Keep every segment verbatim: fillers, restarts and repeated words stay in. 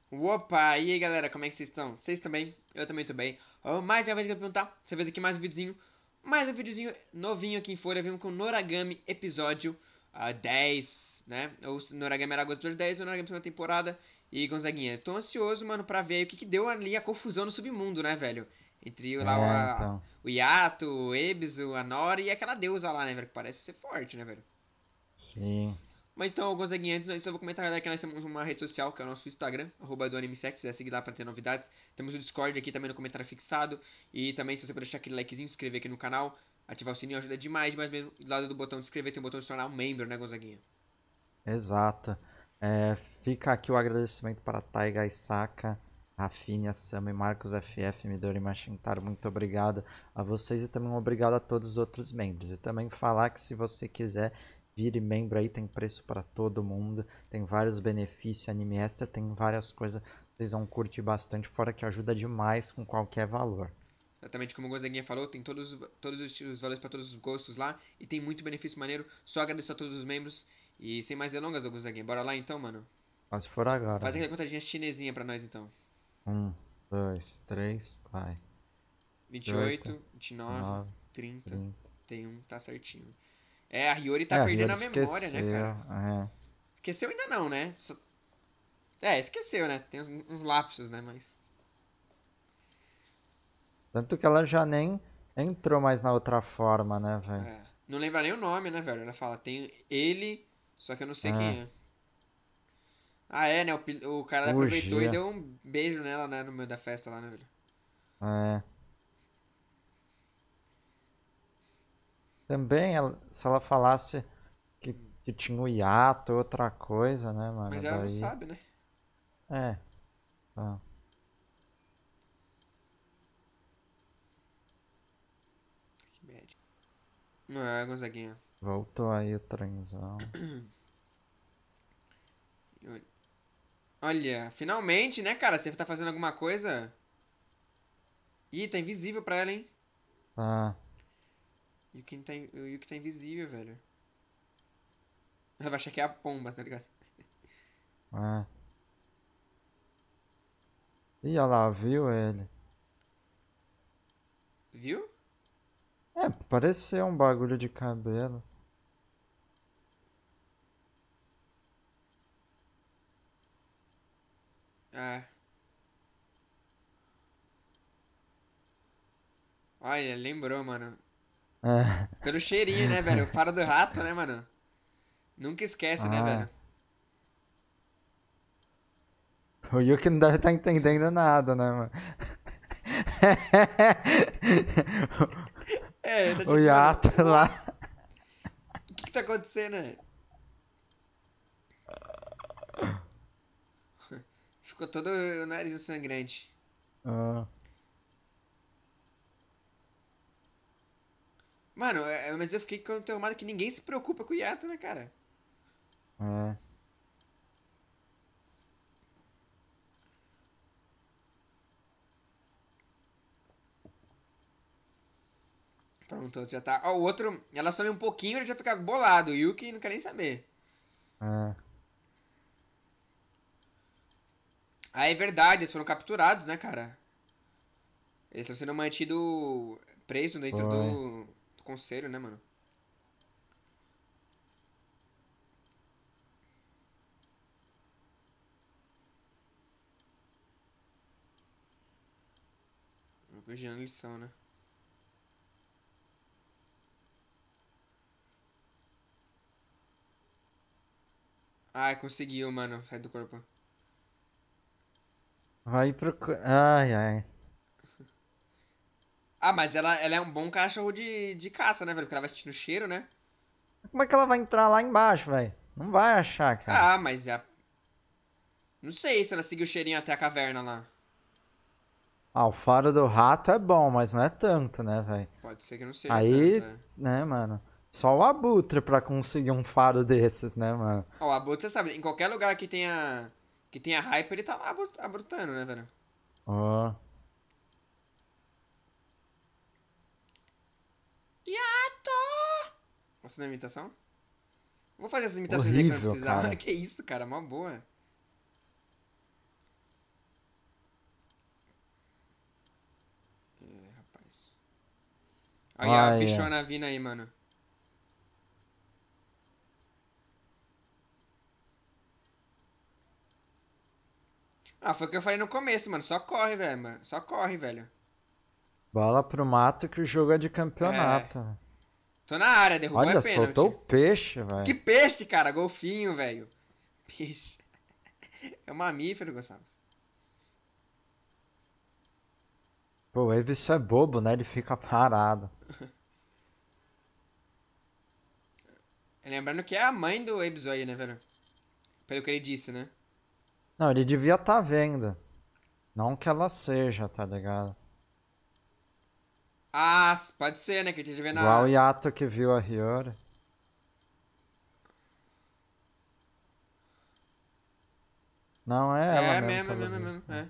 Opa, e aí galera, como é que vocês estão? Vocês também? Eu também tô bem. Oh, mais uma vez que eu vou perguntar, você fez aqui mais um videozinho, mais um videozinho novinho aqui em Folha, vimos com Noragami episódio ah, dez, né? Ou se Noragami era agora episódio dez ou Noragami segunda temporada. E Gonzaguinha, tô ansioso, mano, pra ver aí o que que deu ali a confusão no submundo, né, velho? Entre o- lá o, É, a- então. o Yato, o Ebisu, a Nori e aquela deusa lá, né, velho? Que parece ser forte, né, velho? Sim. Mas então, alguns aqui antes, eu só vou comentar galera, que nós temos uma rede social, que é o nosso Instagram, arroba do AnimeSec, se quiser seguir lá pra ter novidades. Temos o Discord aqui também no comentário fixado. E também, se você puder deixar aquele likezinho, se inscrever aqui no canal, ativar o sininho, ajuda demais, mas mesmo do lado do botão de inscrever tem o botão de se tornar um membro, né, Gonzaguinha? Exato. É, fica aqui o agradecimento para Taiga Isaka, Rafinha, Sama e Marcos F F, Midori Machintaro. Muito obrigado a vocês e também um obrigado a todos os outros membros. E também falar que se você quiser, vire membro aí, tem preço para todo mundo, tem vários benefícios, Anime Extra, tem várias coisas, vocês vão curtir bastante, fora que ajuda demais com qualquer valor. Exatamente como o Gonzaguinha falou, tem todos, todos os, os valores para todos os gostos lá. E tem muito benefício maneiro. Só agradeço a todos os membros. E sem mais delongas, ô Gonzaguinha, bora lá então, mano. Mas se for agora, Faz velho. aquela contadinha chinesinha pra nós então. Um, dois, três, vai. vinte e oito, oito, vinte e nove, nove, trinta, trinta. trinta e um, tá certinho. É, a Hiyori tá É, a perdendo Riori a memória, né, esqueceu. cara? É. Esqueceu ainda não, né? Só- É, esqueceu, né? Tem uns, uns lapsos, né? Mas. Tanto que ela já nem entrou mais na outra forma, né, velho? É. Não lembra nem o nome, né, velho? Ela fala, tem ele, só que eu não sei É, quem é. Ah, é, né? O, pi- o cara aproveitou e fugia. deu um beijo nela, né? No meio da festa lá, né, velho? É. Também, ela- se ela falasse que, que tinha o hiato, outra coisa, né, mano? Mas ela não Daí. sabe, né? É, tá. Que bad. Não é, Gonzaguinha. Voltou aí o trenzão. Olha, finalmente, né, cara? Você tá fazendo alguma coisa? Ih, tá invisível pra ela, hein? Tá. E o Yuki tá, in- o Yuki tá invisível, velho. Ela vai achar que é a pomba, tá ligado? É. Ih, olha lá, viu ele? Viu? É, pareceu um bagulho de cabelo. Ah. Olha, lembrou, mano. É. Pelo cheirinho, né, velho? O faro do rato, né, mano? Nunca esquece, né, velho? Ah. O Yuki não deve estar entendendo nada, né, mano? É, tá O tipo, mano, hiato lá. o que que tá acontecendo, né? Ficou todo o nariz sangrante. Ah, Mano, é- mas eu fiquei conformado que ninguém se preocupa com o hiato, né, cara? é. Pronto, já tá. Ó, o outro, ela some um pouquinho, ele já fica bolado. O Yuki não quer nem saber. É. Ah, é verdade, eles foram capturados, né, cara? Eles estão sendo mantidos presos dentro Foi. do, do conselho, né, mano? Elogiando a lição, né? Ai, conseguiu, mano, sair do corpo. Vai procurar. Ai, ai. Ah, mas ela, ela é um bom cachorro de, de caça, né, velho? Porque ela vai sentindo cheiro, né? Como é que ela vai entrar lá embaixo, velho? Não vai achar, cara. Ah, mas é. a- Não sei se ela seguiu o cheirinho até a caverna lá. Ah, o faro do rato é bom, mas não é tanto, né, velho? Pode ser que não seja tanto, Aí, é. né, mano? Só o abutre pra conseguir um faro desses, né, mano? Ó, o Abutre, você sabe, em qualquer lugar que tenha. Que tenha hype, ele tá lá abu- abrutando, né, velho? Ó. Yato! Gostou da imitação? Vou fazer essas imitações aí quando eu Horrível, precisar. cara. Que isso, cara, mó boa. Olha a Olha. bichona vindo aí, mano. Ah, foi o que eu falei no começo, mano. Só corre, velho, mano. Só corre, velho. Bola pro mato que o jogo é de É. campeonato. Tô na área, derrubou é Olha, soltou o pênalti. peixe, Que velho. peixe, cara. Golfinho, velho. Peixe. É um mamífero, Gonçalves. Pô, o Ebisu é bobo, né? Ele fica parado. Lembrando que é a mãe do Ebzo aí, né, velho? Pelo que ele disse, né? Não, ele devia estar vendo. Não que ela seja, tá ligado? Ah, pode ser, né? Que ele esteja vendo Igual o a... Yato que viu a Hiyori. Não, é ela É mesmo, mesmo, é pelo mesmo, é visto. mesmo. Né? É.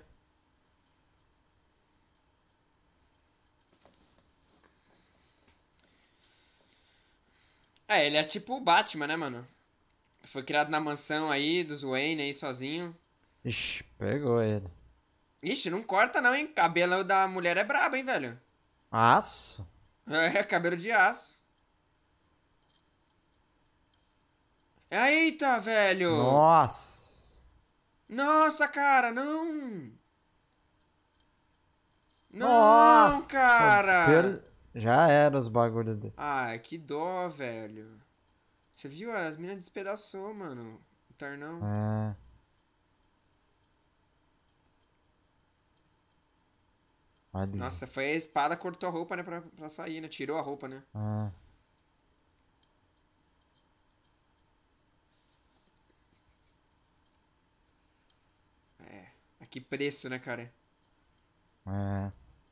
É, ele é tipo o Batman, né, mano? Foi criado na mansão aí, dos Wayne aí, sozinho. Ixi, pegou ele. Ixi, não corta não, hein? Cabelo da mulher é brabo, hein, velho? Aço? É, cabelo de aço. Eita, velho! Nossa! Nossa, cara, não! Não, Nossa! cara! Desper... Já era os bagulho dele. Ai, que dó, velho. Você viu? As minas despedaçou, mano. O Tarnão. É. Ali. Nossa, foi a espada, cortou a roupa, né? Pra, pra sair, né? Tirou a roupa, né? É. É. A que preço, né, cara? É.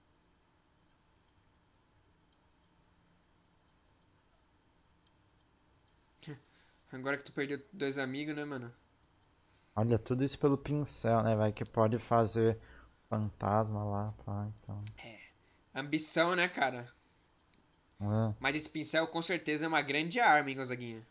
Agora que tu perdeu dois amigos, né, mano? Olha, tudo isso pelo pincel, né, vai? Que pode fazer fantasma lá, pá, então. Ambição, né, cara? É. Mas esse pincel com certeza é uma grande arma, hein, Gonzaguinha?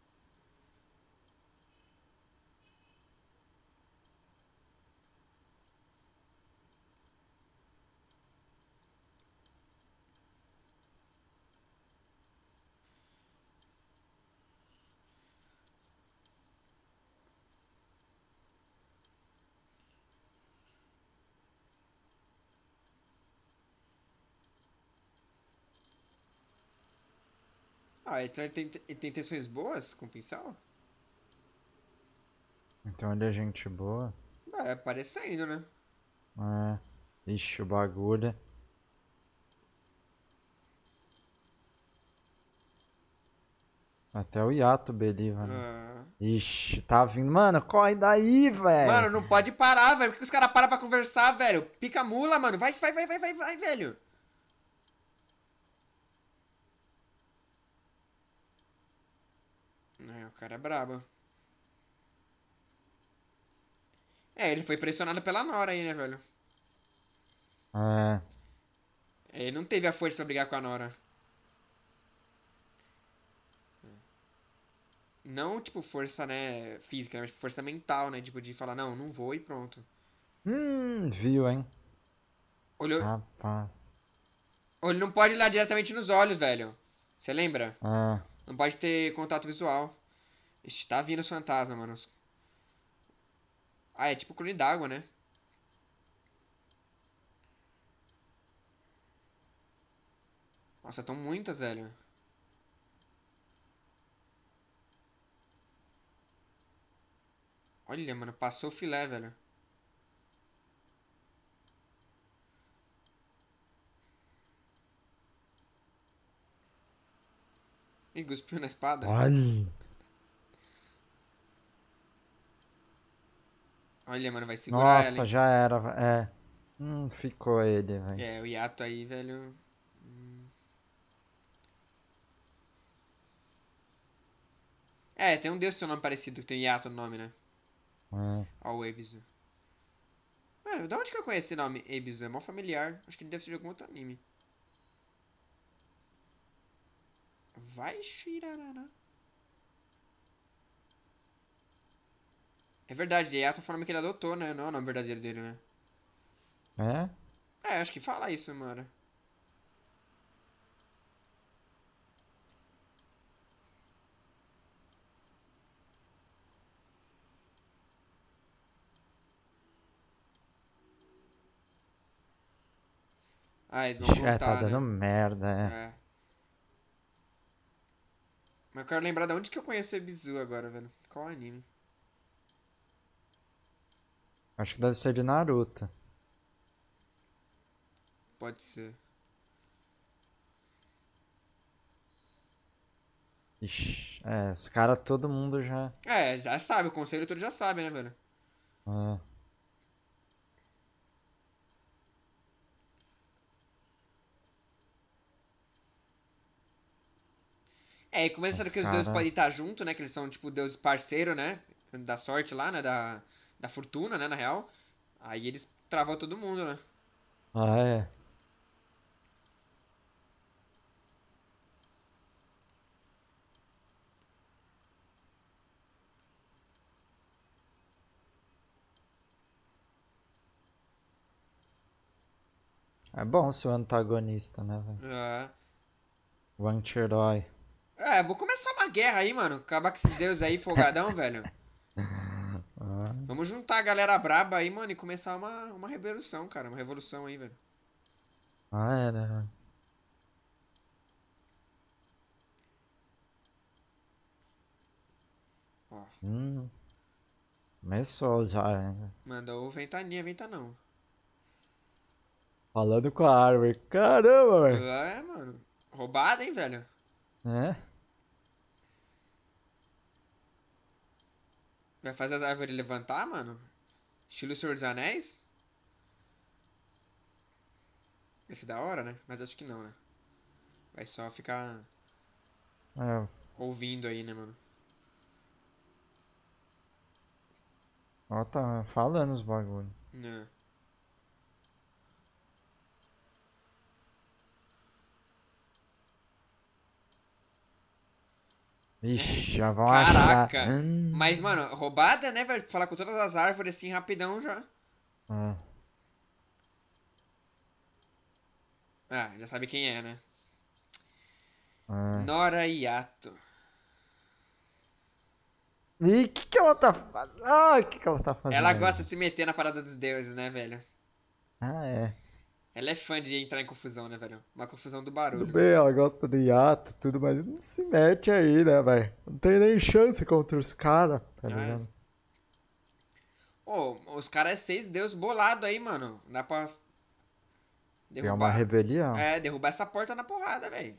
Ah, então ele tem, ele tem intenções boas com o pincel? Então ele é gente boa. Vai aparecendo, né? É. Ixi, o bagulho. Até o Yato beliva, né? Ah. Ixi, tá vindo. Mano, corre daí, velho. Mano, não pode parar, velho. Por que os caras param pra conversar, velho? Pica a mula, mano. Vai, vai, vai, vai, vai, vai, velho. É, o cara é brabo. É, ele foi pressionado pela Nora aí, né, velho? É. Ele não teve a força pra brigar com a Nora. Não, tipo, força, né, física, mas tipo, força mental, né? Tipo, de falar, não, não vou e pronto. Hum, viu, hein? Olhou. Rapaz. Ou ele não pode olhar diretamente nos olhos, velho. Você lembra? É. Não pode ter contato visual. Ixi, tá vindo os fantasmas, mano. Ah, é tipo clone d'água, né? Nossa, tão muitas, velho. Olha, mano, passou o filé, velho. Ih, cuspiu na espada. Olha. Olha, mano, vai segurar ela, Nossa, hein? já era. É. Hum, ficou ele, velho. É, o hiato aí, velho. Hum. É, tem um deus com seu nome parecido, que tem hiato no nome, né? É. Ó, o Ebisu. Mano, da onde que eu conheço esse nome? Ebisu, é mó familiar. Acho que ele deve ser de algum outro anime. Vai, Shirarara. É verdade, Yato foi o nome que ele adotou, né? Não é o nome verdadeiro dele, né? É? É, acho que fala isso, mano. Ah, eles vão Ixi, é, tá juntar, dando né? merda, é. É. Mas eu quero lembrar de onde que eu conheço o Ebizu agora, velho. Qual anime? Acho que deve ser de Naruto. Pode ser. Ixi, é, os caras, todo mundo já. É, já sabe, o conselho todo já sabe, né, velho? É, É, e começando os que os deuses caras. podem estar junto, né? Que eles são, tipo, deuses parceiro, né? Da sorte lá, né? Da, da fortuna, né? Na real. Aí eles travam todo mundo, né? Ah, é. É bom ser o antagonista, né, velho? É. O anti-herói. É, vou começar uma guerra aí, mano. Acabar com esses deuses aí, folgadão, velho. Ah, Vamos juntar a galera braba aí, mano, e começar uma, uma revolução, cara. Uma revolução aí, velho. ah, é, né, velho? Ó, Hum, começou já, né? mandou ventania, venta não. Falando com a árvore. Caramba, velho. É, mano. Roubada, hein, velho? É? Vai fazer as árvores levantar, mano? Estilo Senhor dos Anéis? Esse é da hora, né? Mas acho que não, né? Vai só ficar É, ouvindo aí, né, mano? ó, tá falando os bagulho. Né. Ixi, já vão achar. Caraca! Hum, Mas, mano, roubada, né, velho? Falar com todas as árvores assim rapidão já. é, Ah, já sabe quem é, né? é. Nora Yato. E o que que ela tá fazendo? Ah, o que que ela tá fazendo Ela aí? gosta de se meter na parada dos deuses, né, velho? Ah, é. Ela é fã de entrar em confusão, né, velho? Uma confusão do Tudo barulho, né? bem, ela gosta do hiato, tudo, mas não se mete aí, né, velho? Não tem nem chance contra os caras, tá Ah, ligado? ô, os caras é seis deuses bolado aí, mano. Dá pra É uma derrubar. rebelião. É, derrubar essa porta na porrada, velho.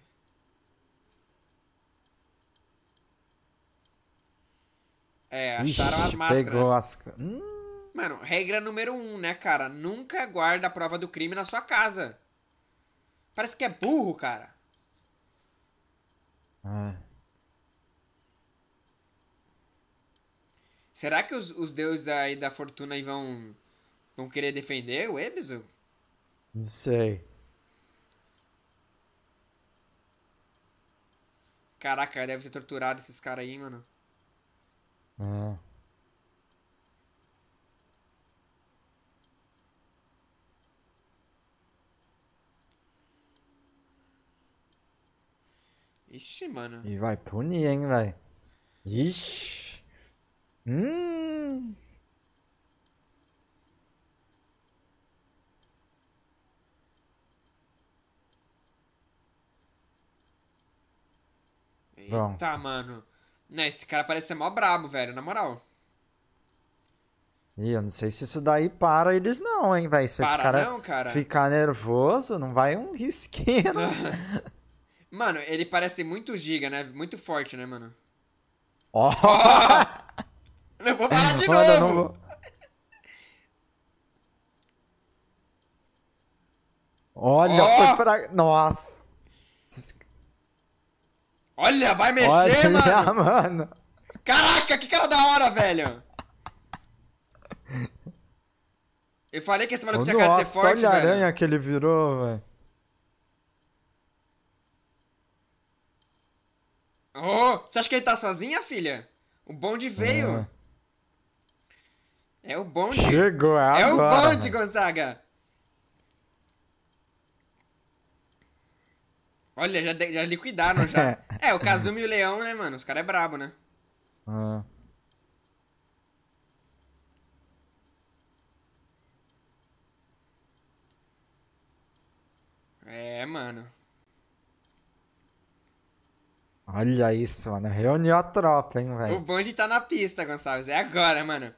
É, acharam as Ixi, máscaras. pegou as. Hum, Mano, regra número um, né, cara? Nunca guarda a prova do crime na sua casa. Parece que é burro, cara. é, Será que os, os deuses aí da fortuna aí vão, vão querer defender o Ebisu? não sei. Caraca, deve ter torturado esses caras aí, mano. É. Ixi, mano. E vai punir, hein, velho? Ixi. Hum. Bom. Eita, mano. Né, esse cara parece ser mó brabo, velho, na moral. E eu não sei se isso daí para eles não, hein, velho. Se esse Para cara não, cara. ficar nervoso, não vai um risquinho. Não. Mano, ele parece muito giga, né? Muito forte, né, mano? Ó. Ó! Eu vou falar de Mano, eu não novo! vou. Olha, foi Ó! pra. Nossa. Olha, vai mexer, Olha, mano! mano. Caraca, que cara da hora, velho! Eu falei que esse maluco Ô, tinha cara de ser nossa, forte, olha a velho. aranha que ele virou, velho. Oh, você acha que ele tá sozinha, filha? O bonde veio. É. É o bonde. Chegou, é É o agora. bonde, velho. Gonzaga. Olha, já, de- já liquidaram já. É, o Kazumi e o Leão, né, mano? Os caras é brabo, né? Ah. mano. Olha isso, mano. Reuniu a tropa, hein, O velho. bonde tá na pista, Gonçalves. É agora, mano.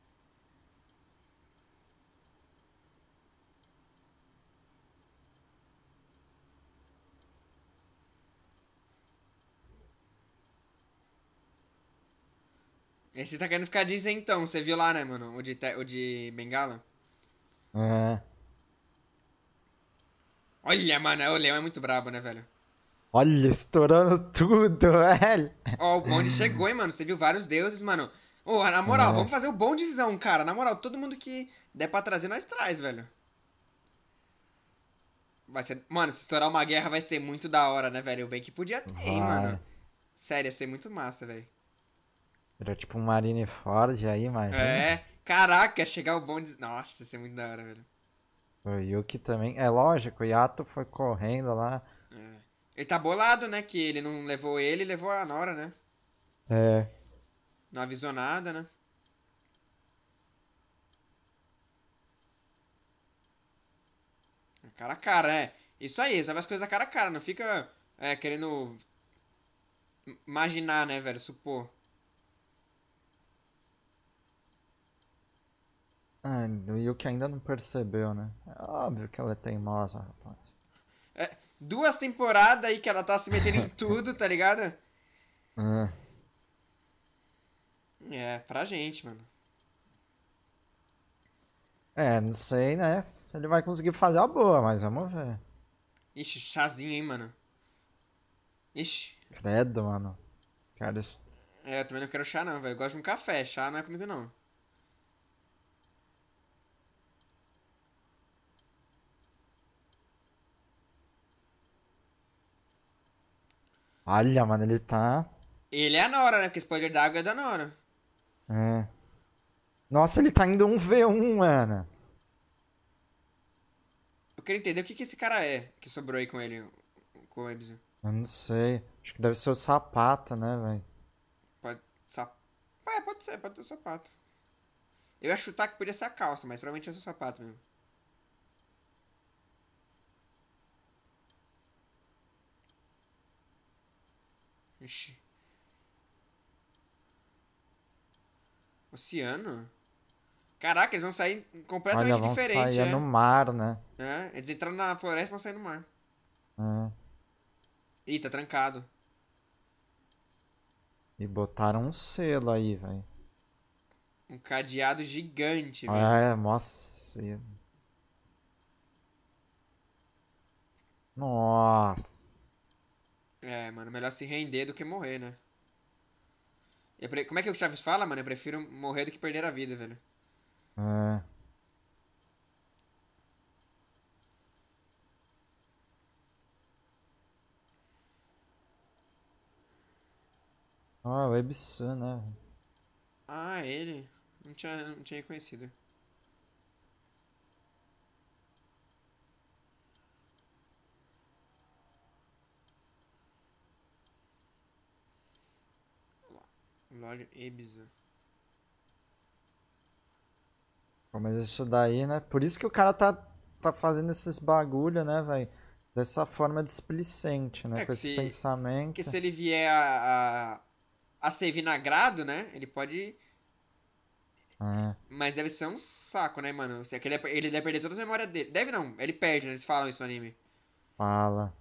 Esse tá querendo ficar de isentão. Você viu lá, né, mano? O de, te- o de Bengala. É. Olha, mano. O Leão é muito brabo, né, velho? Olha, estourando tudo, velho. Ó, o bonde chegou, hein, mano. Você viu vários deuses, mano. Ô, na moral, É. vamos fazer o bondezão, cara. Na moral, todo mundo que der pra trazer, nós traz, velho. Vai ser... Mano, se estourar uma guerra vai ser muito da hora, né, velho? O bem que podia ter, hein, mano. Vai. Sério, ia ser muito massa, velho. Virou tipo um Marineford aí, imagina. É, caraca, chegar o bonde. Nossa, ia ser muito da hora, velho. O Yuki também. É lógico, o Yato foi correndo lá. É. Ele tá bolado, né? Que ele não levou ele, levou a Nora, né? É. Não avisou nada, né? Cara a cara, é. Isso aí, resolve as coisas cara a cara. Não fica é, querendo imaginar, né, velho? Supor. Ah, o Yuki ainda não percebeu, né? É óbvio que ela é teimosa, rapaz. É, duas temporadas aí que ela tá se metendo em tudo, tá ligado? É. É, pra gente, mano. É, não sei, né? Se ele vai conseguir fazer a boa, mas vamos ver. Ixi, chazinho, hein, mano. Ixi. Credo, mano. Cara, isso... É, eu também não quero chá, não, velho. Eu gosto de um café. Chá não é comigo, não. Olha, mano, ele tá. Ele é a Nora, né? Porque spoiler d'água é da Nora. É. Nossa, ele tá indo um v um, mano. Eu queria entender o que que esse cara é que sobrou aí com ele, com o Ebsen. Eu não sei. Acho que deve ser o sapato, né, velho? Pode. Sap... É, pode ser, pode ser o sapato. Eu ia chutar que podia ser a calça, mas provavelmente é o sapato mesmo. Ixi. Oceano? Caraca, eles vão sair Olha, completamente vão diferente, sair é no é. mar, né? É, eles entraram na floresta e vão sair no mar. É. Ih, tá trancado. E botaram um selo aí, velho. Um cadeado gigante, Ah, velho. é, nossa. Nossa. É, mano, melhor se render do que morrer, né? Eu pre- Como é que o Chaves fala, mano? Eu prefiro morrer do que perder a vida, velho. É. Ah, o Ebsu, né? Ah, ele. Não tinha, não tinha reconhecido. Lord Ibiza. Pô, mas isso daí, né? Por isso que o cara tá, tá fazendo esses bagulho, né, velho? Dessa forma displicente, né? É, Com que esse se, que pensamento. se ele vier a, a, a ser vinagrado, né? Ele pode. É, Mas deve ser um saco, né, mano? Se- é que Ele, ele deve perder todas as memórias dele. Deve não, ele perde, né? Eles falam isso no anime. fala.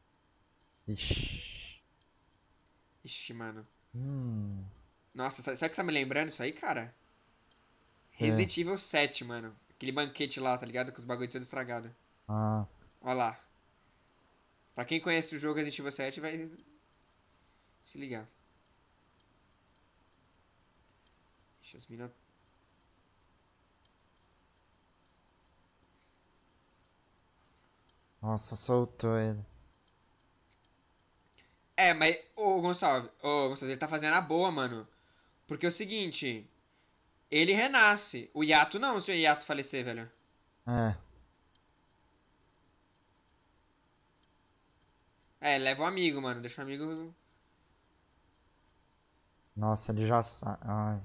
Ixi. Ixi, mano. Hum. Nossa, sabe sabe o que tá me lembrando isso aí, cara? É. Resident Evil sete, mano. Aquele banquete lá, tá ligado? Com os bagulho tudo estragado. Ah. Ó lá. Pra quem conhece o jogo Resident Evil sete vai se ligar. Ixi, as mina... Nossa, soltou ele. É, mas, ô Gonçalves, ô Gonçalves, ele tá fazendo a boa, mano. Porque é o seguinte, ele renasce. O Yato não, se o Yato falecer, velho. É. É, leva o amigo, mano. Deixa o amigo. Nossa, ele já sabe. Ai.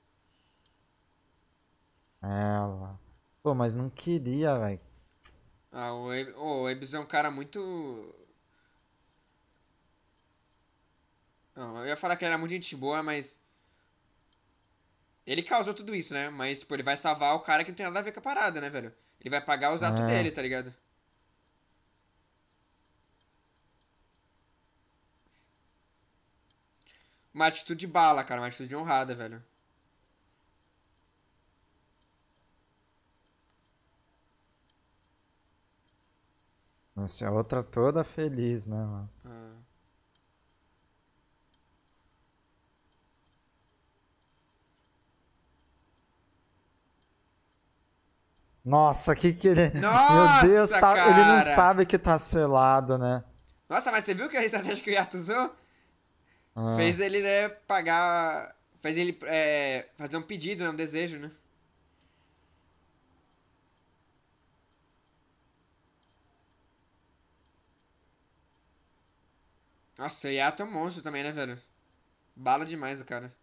Ela. Pô, mas não queria, velho. Ah, o Eb- o Ebs é um cara muito. Não, eu ia falar que ele era muito gente boa, mas. Ele causou tudo isso, né? Mas, tipo, ele vai salvar o cara que não tem nada a ver com a parada, né, velho? Ele vai pagar os atos É, dele, tá ligado? Uma atitude de bala, cara. Uma atitude honrada, velho. assim, a outra toda feliz, né, mano? Ah. Nossa, que que ele. Meu Deus, Nossa, tá... ele não cara! sabe que tá selado, né? Nossa, mas você viu que a estratégia que o Yato usou? Ah, Fez ele, né, pagar. Fez ele é, fazer um pedido, né? Um desejo, né? Nossa, o Yato é um monstro também, né, velho? Bala demais o cara.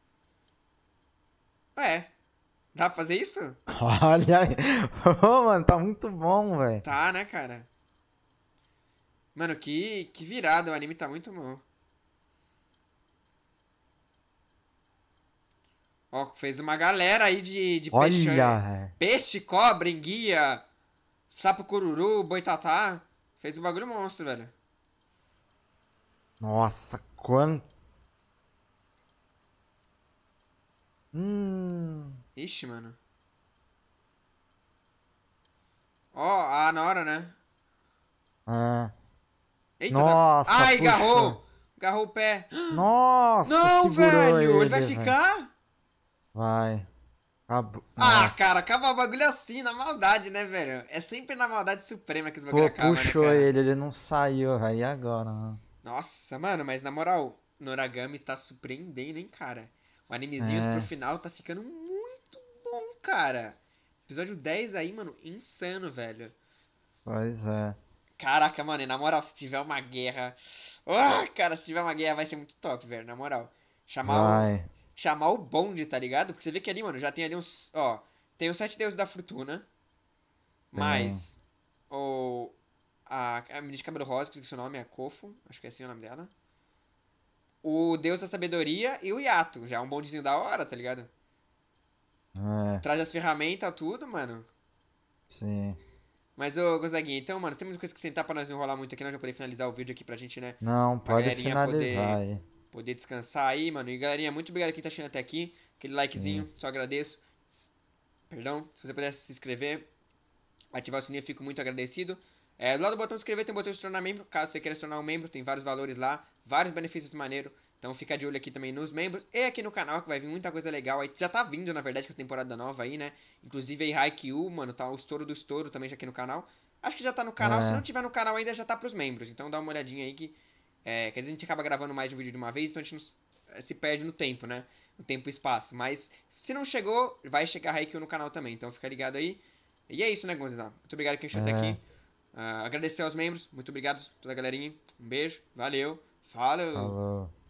É, dá pra fazer isso? olha aí. Ô, mano, tá muito bom, velho. Tá, né, cara? Mano, que, que virada, o anime tá muito bom. Ó, fez uma galera aí de, de peixe. Olha, velho. Peixe, cobra, enguia, sapo cururu, boitatá. Fez um bagulho monstro, velho. Nossa, quanto. Hum. Ixi, mano. Ó, a Nora, né? Ah. Eita, tá... Nossa, Ai, puxou. garrou! Garrou o pé. Nossa, Não, segurou velho! Ele ele, vai velho. ficar? Vai. Acabou. Ah, cara, Nossa. acaba o bagulho assim, na maldade, né, velho? É sempre na maldade suprema que os bagulho Pô, acaba, né, puxou cara? ele, ele não saiu, velho. E agora, mano? Nossa, mano, mas na moral, Noragami tá surpreendendo, hein, cara? O animezinho pro É, final tá ficando muito bom, cara. Episódio dez aí, mano, insano, velho. pois é. Caraca, mano, e na moral, se tiver uma guerra. Ah, cara, se tiver uma guerra vai ser muito top, velho, na moral. Chamar o. Vai. Chamar o bonde, tá ligado? Porque você vê que ali, mano, já tem ali uns. Ó, tem os sete deuses da fortuna. Tem. Mais. O. A, a menina de cabelo rosa, que esqueci o nome, é Kofo. Acho que é assim o nome dela. O deus da sabedoria e o Yato. Já é um bondezinho da hora, tá ligado? É, Traz as ferramentas, tudo, mano. sim. Mas, ô, Gonzaguinha, então, mano, tem muita coisa que sentar pra nós não enrolar muito aqui, nós já poder finalizar o vídeo aqui pra gente, né? Não, Pra pode galerinha finalizar poder, aí. poder descansar aí, mano. E galerinha, muito obrigado a quem tá chegando até aqui. Aquele Sim. likezinho, só agradeço. Perdão, se você pudesse se inscrever, ativar o sininho, eu fico muito agradecido. É, do lado do botão de inscrever tem o botão de se tornar membro. Caso você queira se tornar um membro, tem vários valores lá, vários benefícios maneiros. Então fica de olho aqui também nos membros e aqui no canal que vai vir muita coisa legal. Aí já tá vindo, na verdade, com a temporada nova aí, né? Inclusive aí Haikyuu, mano, tá o estouro do estouro também já aqui no canal. Acho que já tá no canal, se não É, tiver no canal ainda já tá pros membros. Então dá uma olhadinha aí que é, quer dizer, a gente acaba gravando mais de um vídeo de uma vez, então a gente não se perde no tempo, né? No tempo e espaço. Mas se não chegou, vai chegar Haikyuu no canal também. Então fica ligado aí. E é isso, né, Gonzalo? Muito obrigado quem chegou até é. aqui. Uh, agradecer aos membros. Muito obrigado a toda a galerinha. Um beijo. Valeu. Falou. Falou.